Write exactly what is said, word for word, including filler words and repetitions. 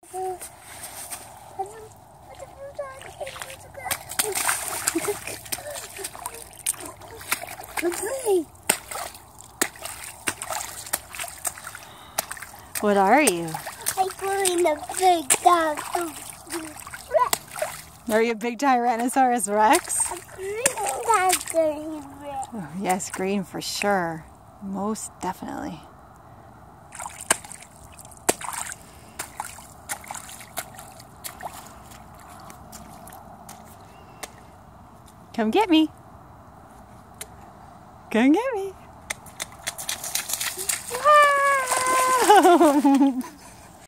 What are you? I'm going a big dog. Are you a big Tyrannosaurus Rex? A green Tyrannosaurus Rex. Oh, yes, green for sure. Most definitely. Come get me. Come get me. Wow!